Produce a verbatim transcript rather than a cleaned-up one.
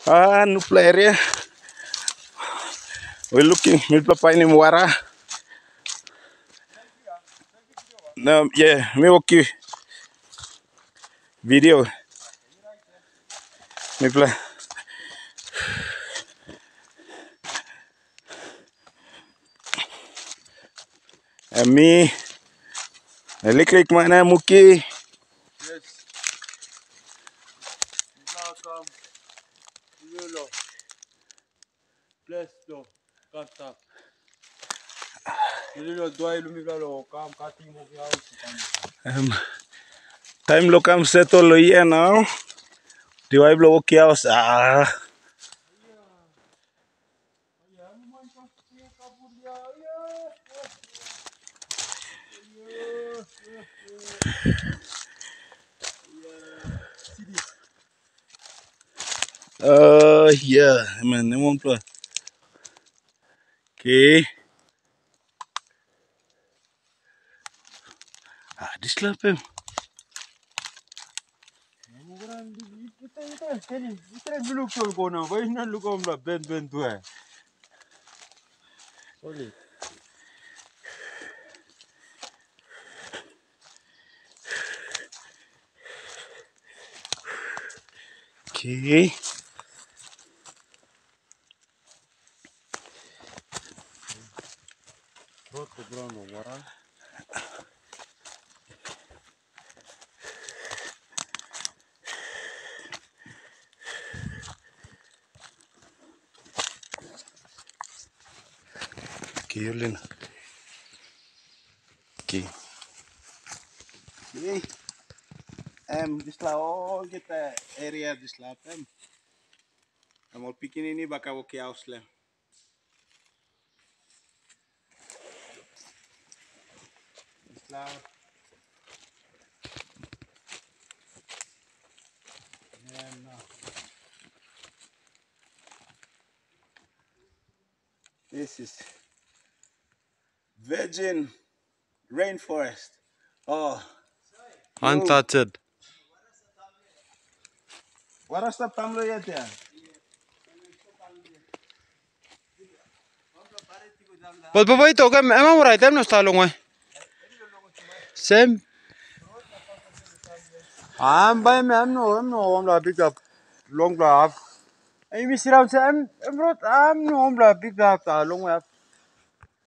Ah, no area. We're looking. Me play in Wara. No, yeah, me okay. Video. Me play. And me. Electric mana muki. Yes. Welcome. Lolo. Bless lo. Kata. Lolo doa ilumi lo kam kati mo kya. Um, time lo kam settle lo yeah now. Do I blow chaos? Ah. Uh, yeah, man, I won't play. Okay. Ah, this lap him. Kita kita kali kita belum kau kau na, bayi na lu kau mula ben ben tu eh. Sorry. Okay. Rot tu ground wara. Okay, Yolina. Okay. Okay. Um, this la all get the area this lap um. I'm all picking ini baka woki house le. This lap. And uh, this is virgin rainforest. Oh, Untouched. what is the tamlo yet there? But but wait, okay, emang right, em no está long way. Same. I'm by me, I'm no, I'm no, I'm la pick up long la. I miss around say I'm, I'm not, I'm no, I'm la pick up a long way.